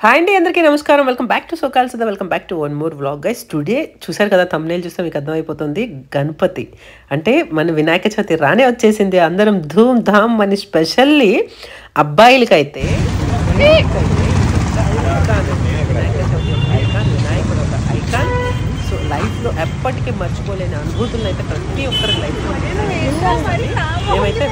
Hi అండి, అందరికీ నమస్కారం. వెల్కమ్ బ్యాక్ టు సోకాల్ Sudha. Welcome back to one more vlog guys. Today చూసారు కదా, థంబ్నెయిల్ చూస్తే మీకు అర్థమైపోతుంది. గణపతి అంటే మన వినాయక చవితి రానే వచ్చేసింది. అందరం ధూమ్ ధామ్ అని స్పెషల్లీ అబ్బాయిలకైతే సో లైఫ్లో ఎప్పటికీ మర్చిపోలేని అనుభూతులను అయితే ప్రతి ఒక్కరి లైఫ్లో మేమైతే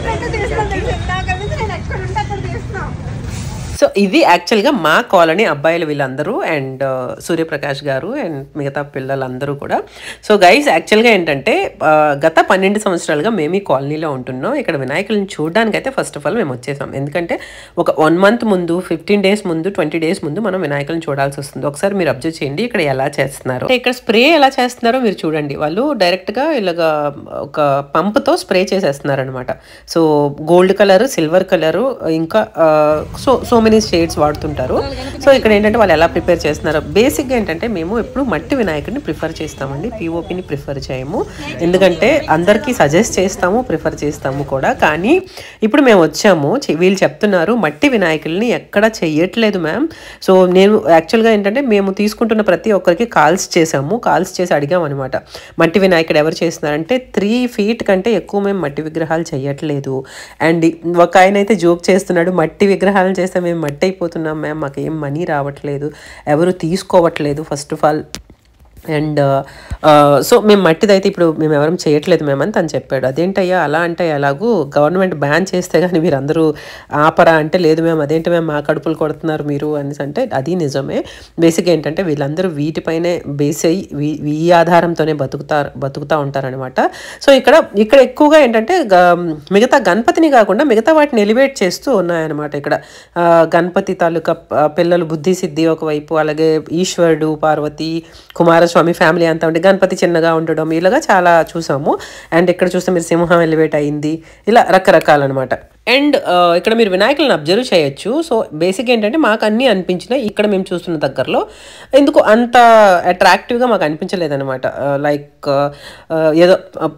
సో ఇది యాక్చువల్గా మా కాలనీ అబ్బాయిలు వీళ్ళందరూ అండ్ సూర్యప్రకాష్ గారు అండ్ మిగతా పిల్లలందరూ కూడా. సో గైస్ యాక్చువల్గా ఏంటంటే గత 12 సంవత్సరాలుగా మేము ఈ కాలనీలో ఉంటున్నాం. ఇక్కడ వినాయకులను చూడడానికి అయితే ఫస్ట్ ఆఫ్ ఆల్ మేము వచ్చేసాం. ఎందుకంటే ఒక 1 మంత్ ముందు, 15 డేస్ ముందు, 20 డేస్ ముందు మనం వినాయకులను చూడాల్సి వస్తుంది. ఒకసారి మీరు అబ్జర్వ్ చేయండి ఇక్కడ ఎలా చేస్తున్నారు. ఇక్కడ స్ప్రే ఎలా చేస్తున్నారో మీరు చూడండి. వాళ్ళు డైరెక్ట్గా ఇలాగా ఒక పంపుతో స్ప్రే చేసేస్తున్నారు అనమాట. So gold colour, silver colour, ఇంకా సో మెనీ షేడ్స్ వాడుతుంటారు. సో ఇక్కడ ఏంటంటే వాళ్ళు ఎలా ప్రిపేర్ చేస్తున్నారు. బేసిక్గా ఏంటంటే మేము ఎప్పుడు మట్టి వినాయకుడిని ప్రిఫర్ చేస్తామండి, పిఓపిని ప్రిఫర్ చేయము. ఎందుకంటే అందరికీ సజెస్ట్ చేస్తాము, ప్రిఫర్ చేస్తాము కూడా. కానీ ఇప్పుడు మేము వచ్చాము, వీళ్ళు చెప్తున్నారు మట్టి వినాయకుల్ని ఎక్కడ చెయ్యట్లేదు మ్యామ్. సో నేను యాక్చువల్గా ఏంటంటే మేము తీసుకుంటున్న ప్రతి ఒక్కరికి కాల్స్ చేసి అడిగాం అనమాట. మట్టి వినాయకుడు ఎవరు చేస్తున్నారంటే 3 feet కంటే ఎక్కువ మేము మట్టి విగ్రహాలు చెయ్యట్లేదు. అండ్ ఒక ఆయన అయితే జోక్ చేస్తున్నాడు, మట్టి విగ్రహాలను చేస్తే మేము మట్టి అయిపోతున్నాం మ్యామ్, మాకు ఏం మనీ రావట్లేదు, ఎవరు తీసుకోవట్లేదు first of all. And so మేము మట్టిదైతే ఇప్పుడు మేము ఎవరం చేయట్లేదు మ్యామ్ అని తను చెప్పాడు. అదేంటయ్యా అలా అంటే ఎలాగూ గవర్నమెంట్ బ్యాన్ చేస్తే కానీ మీరు అందరూ ఆపరా అంటే, లేదు మ్యామ్ అదేంటి మ్యామ్ మా కడుపులు కొడుతున్నారు మీరు అనేసి అంటే అది నిజమే. బేసిక్గా ఏంటంటే వీళ్ళందరూ వీటిపైనే బేస్ అయ్యి ఈ ఆధారంతోనే బతుకుతూ ఉంటారనమాట. సో ఇక్కడ ఎక్కువగా ఏంటంటే మిగతా గణపతిని కాకుండా మిగతా వాటిని ఎలివేట్ చేస్తూ ఉన్నాయన్నమాట. ఇక్కడ గణపతి తాలూకా పిల్లలు బుద్ధి సిద్ధి ఒకవైపు, అలాగే ఈశ్వరుడు, పార్వతి, కుమారస్వామి ఫ్యామిలీ అంతా ఉంటే గణపతి చిన్నగా ఉండడం, ఇలాగా చాలా చూసాము. అండ్ ఇక్కడ చూస్తే మీరు సింహం ఎలివేట్ అయింది, ఇలా రకరకాలన్నమాట. అండ్ ఇక్కడ మీరు వినాయకులను అబ్జర్వ్ చేయొచ్చు. సో బేసిక్ ఏంటంటే మాకు అన్నీ అనిపించినాయి ఇక్కడ మేము చూస్తున్న దగ్గరలో. ఎందుకు అంత అట్రాక్టివ్గా మాకు అనిపించలేదన్నమాట. లైక్ ఏదో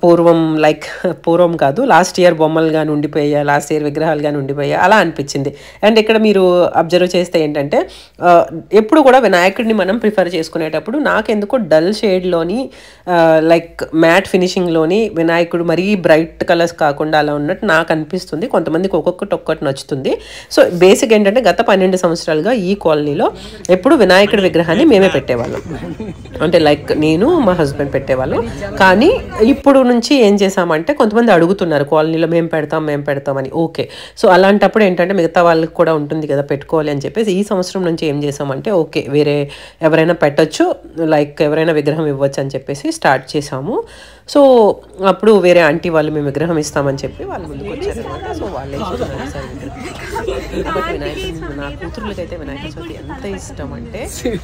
పూర్వం కాదు, లాస్ట్ ఇయర్ బొమ్మలు కానీ ఉండిపోయా, లాస్ట్ ఇయర్ విగ్రహాలు కానీ ఉండిపోయా, అలా అనిపించింది. అండ్ ఇక్కడ మీరు అబ్జర్వ్ చేస్తే ఏంటంటే ఎప్పుడు కూడా వినాయకుడిని మనం ప్రిఫర్ చేసుకునేటప్పుడు నాకెందుకో డల్ షేడ్లోని లైక్ మ్యాట్ ఫినిషింగ్లోని వినాయకుడు మరీ బ్రైట్ కలర్స్ కాకుండా అలా ఉన్నట్టు నాకు అనిపిస్తుంది. కొంతమందికి ఒక్కొక్కటి నచ్చుతుంది. సో బేసిక్ ఏంటంటే గత 12 సంవత్సరాలుగా ఈ కాలనీలో ఎప్పుడు వినాయకుడి విగ్రహాన్ని మేమే పెట్టేవాళ్ళం. అంటే లైక్ నేను మా హస్బెండ్ పెట్టేవాళ్ళం. కానీ ఇప్పుడు నుంచి ఏం చేసామంటే కొంతమంది అడుగుతున్నారు కాలనీలో మేము పెడతామని. ఓకే, సో అలాంటప్పుడు ఏంటంటే మిగతా వాళ్ళకి కూడా ఉంటుంది కదా పెట్టుకోవాలి అని చెప్పేసి ఈ సంవత్సరం నుంచి ఏం చేసామంటే ఓకే వేరే ఎవరైనా పెట్టచ్చు, లైక్ ఎవరైనా విగ్రహం ఇవ్వచ్చు అని చెప్పేసి స్టార్ట్ చేసాము. సో అప్పుడు వేరే ఆంటీ వాళ్ళు మేము విగ్రహం ఇస్తామని చెప్పి వాళ్ళు ముందుకు వచ్చారనమాట. సో వాళ్ళే వినాయకుడు, నా కూతురులకైతే వినాయక చవితి ఎంత ఇష్టం అంటే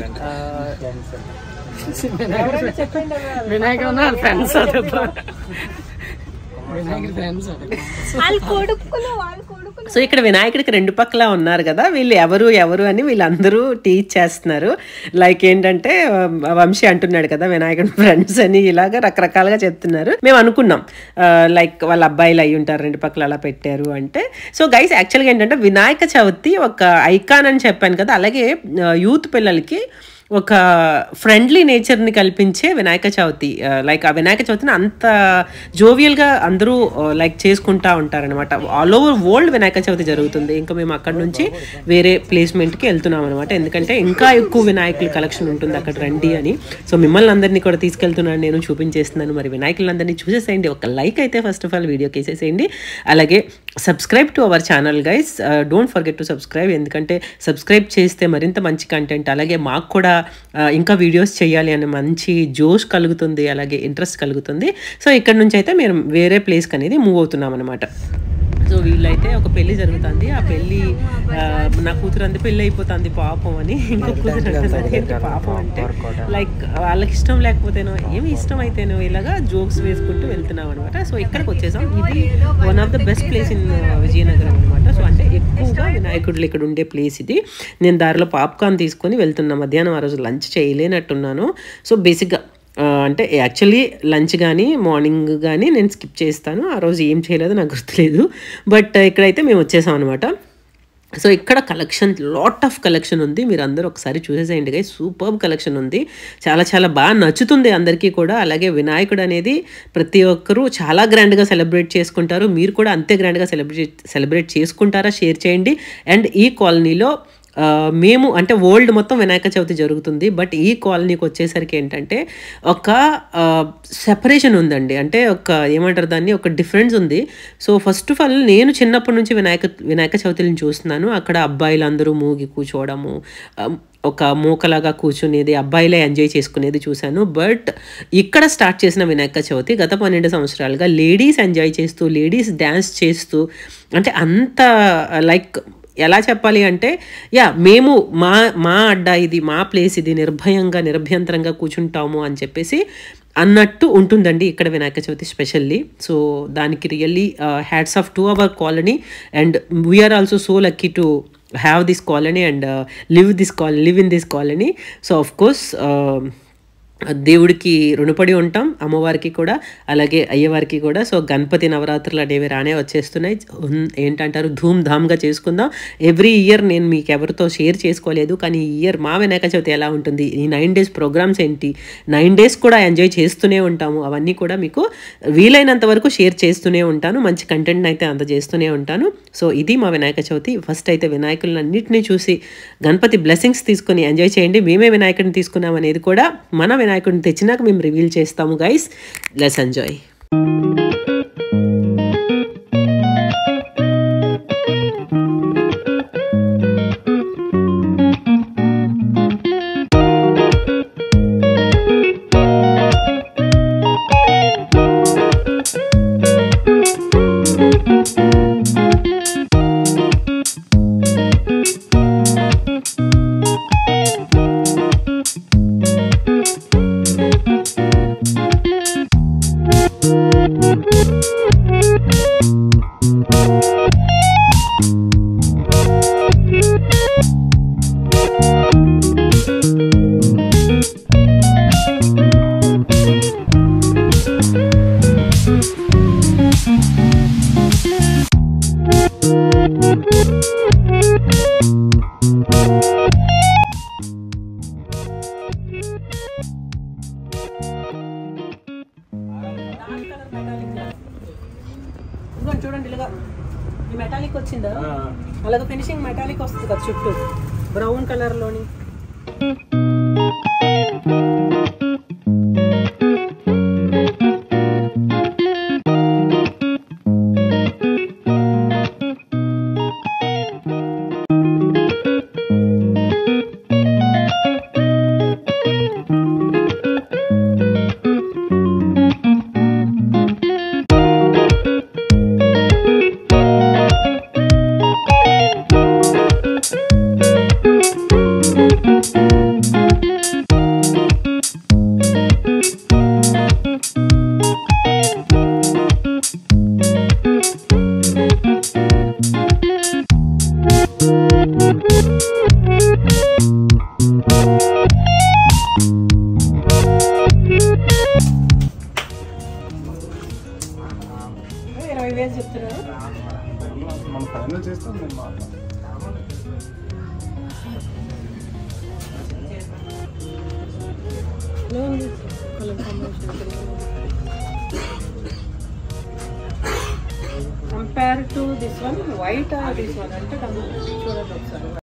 సో ఇక్కడ వినాయకుడికి 2 పక్కల ఉన్నారు కదా, వీళ్ళు ఎవరు అని వీళ్ళందరూ టీచ్ చేస్తున్నారు. లైక్ ఏంటంటే వంశీ అంటున్నాడు కదా వినాయకుడి ఫ్రెండ్స్ అని, ఇలాగా రకరకాలుగా చెప్తున్నారు. మేము అనుకున్నాం లైక్ వాళ్ళ అబ్బాయిలు అయి ఉంటారు 2 పక్కల అలా పెట్టారు అంటే. సో గైస్ యాక్చువల్గా ఏంటంటే వినాయక చవితి ఒక ఐకాన్ అని చెప్పాను కదా, అలాగే యూత్ పిల్లలకి ఒక ఫ్రెండ్లీ నేచర్ని కల్పించే వినాయక చవితి. లైక్ ఆ వినాయక చవితిని అంత జోవియల్గా అందరూ లైక్ చేసుకుంటూ ఉంటారనమాట. All over world Vinayaka Chavithi జరుగుతుంది. ఇంకా మేము అక్కడ నుంచి వేరే ప్లేస్మెంట్కి వెళ్తున్నాం అనమాట. ఎందుకంటే ఇంకా ఎక్కువ వినాయకుల కలెక్షన్ ఉంటుంది అక్కడ, రండి అని. సో మిమ్మల్ని అందరినీ కూడా తీసుకెళ్తున్నాను, నేను చూపించేస్తున్నాను. మరి వినాయకులందరినీ చూసేసేయండి, ఒక లైక్ అయితే ఫస్ట్ ఆఫ్ ఆల్ వీడియోకి వేసేసేయండి. అలాగే subscribe to our channel guys, don't forget to subscribe. ఎందుకంటే సబ్స్క్రైబ్ చేస్తే మరింత మంచి కంటెంట్, అలాగే మాకు కూడా ఇంకా వీడియోస్ చేయాలి అనే మంచి జోష్ కలుగుతుంది, అలాగే ఇంట్రెస్ట్ కలుగుతుంది. సో ఇక్కడ నుంచి అయితే మేము వేరే ప్లేస్కి అనేది మూవ్ అవుతున్నాం అనమాట. సో వీళ్ళైతే ఒక పెళ్లి జరుగుతుంది, ఆ పెళ్ళి నా కూతురు అంతే పెళ్ళి అయిపోతుంది పాపం అని, ఇంకో కూతురు అంటే పాపం అంటే లైక్ వాళ్ళకి ఇష్టం లేకపోతేనో ఏమి ఇష్టం అయితేనో ఇలాగా జోక్స్ వేసుకుంటూ వెళ్తున్నాం అనమాట. సో ఇక్కడికి వచ్చేసాం. ఇది one of the best place in Vizianagaram అనమాట. సో అంటే ఎక్కువగా వినాయకుడులు ఇక్కడ ఉండే ప్లేస్ ఇది. నేను దారిలో పాప్కార్న్ తీసుకొని వెళ్తున్నా. మధ్యాహ్నం ఆ రోజు లంచ్ చేయలేనట్టున్నాను. సో బేసిక్గా అంటే యాక్చువల్లీ లంచ్ కానీ మార్నింగ్ కానీ నేను స్కిప్ చేస్తాను. ఆ రోజు ఏం చేయలేదో నాకు గుర్తులేదు. బట్ ఇక్కడైతే మేము వచ్చేసాం అనమాట. సో ఇక్కడ కలెక్షన్ లాట్ ఆఫ్ కలెక్షన్ ఉంది, మీరు అందరూ ఒకసారి చూసేసేయండి గైస్. సూపర్బ్ కలెక్షన్ ఉంది, చాలా చాలా బాగా నచ్చుతుంది అందరికీ కూడా. అలాగే వినాయకుడు అనేది ప్రతి ఒక్కరూ చాలా గ్రాండ్గా సెలబ్రేట్ చేసుకుంటారు, మీరు కూడా అంతే గ్రాండ్గా సెలబ్రేట్ చేసుకుంటారా షేర్ చేయండి. అండ్ ఈ కాలనీలో మేము అంటే వరల్డ్ మొత్తం వినాయక చవితి జరుగుతుంది, బట్ ఈ కాలనీకి వచ్చేసరికి ఏంటంటే ఒక సెపరేషన్ ఉందండి. అంటే ఒక ఏమంటారు దాన్ని, ఒక డిఫరెన్స్ ఉంది. సో ఫస్ట్ ఆఫ్ ఆల్ నేను చిన్నప్పటి నుంచి వినాయక చవితిని చూస్తున్నాను. అక్కడ అబ్బాయిలు అందరూ మూగి కూర్చోవడము, ఒక మూకలాగా కూర్చునేది, అబ్బాయిలే ఎంజాయ్ చేసుకునేది చూశాను. బట్ ఇక్కడ స్టార్ట్ చేసిన వినాయక చవితి గత 12 సంవత్సరాలుగా లేడీస్ ఎంజాయ్ చేస్తూ, లేడీస్ డ్యాన్స్ చేస్తూ, అంటే అంత లైక్ ఎలా చెప్పాలి అంటే మేము మా అడ్డా ఇది, మా ప్లేస్ ఇది, నిర్భయంతరంగా కూర్చుంటాము అని చెప్పేసి అన్నట్టు ఉంటుందండి ఇక్కడ వినాయక చవితి స్పెషల్లీ. సో దానికి really hats off to our colony, and we are also so lucky to have this colony and live in this colony. So of course దేవుడికి రుణపడి ఉంటాం, అమ్మవారికి కూడా అలాగే అయ్యవారికి కూడా. సో గణపతి నవరాత్రులు అనేవి రానే వచ్చేస్తున్నాయి, ఏంటంటారు ధూమ్ధామ్గా చేసుకుందాం. ఎవ్రీ ఇయర్ నేను మీకు ఎవరితో షేర్ చేసుకోలేదు, కానీ ఈ ఇయర్ మా వినాయక చవితి ఎలా ఉంటుంది, ఈ 9 days ప్రోగ్రామ్స్ ఏంటి, 9 days కూడా ఎంజాయ్ చేస్తూనే ఉంటాము, అవన్నీ కూడా మీకు వీలైనంత వరకు షేర్ చేస్తూనే ఉంటాను, మంచి కంటెంట్ అయితే అందజేస్తూనే ఉంటాను. సో ఇది మా వినాయక చవితి. ఫస్ట్ అయితే వినాయకులను అన్నింటినీ చూసి గణపతి బ్లెస్సింగ్స్ తీసుకొని ఎంజాయ్ చేయండి. మేమే వినాయకుడిని తీసుకున్నాం అనేది కూడా మన వినాయకుడిని తెచ్చినాక మేము రివీల్ చేస్తాము గైస్. Let's enjoy. చూడండి ఇలాగా ఈ మెటాలిక్ వచ్చిందా, అలాగే ఫినిషింగ్ మెటాలిక్ వస్తుంది కదా చుట్టూ బ్రౌన్ కలర్లోని. Compared to this one, white or this one, అంటే చూడండి ఒకసారి.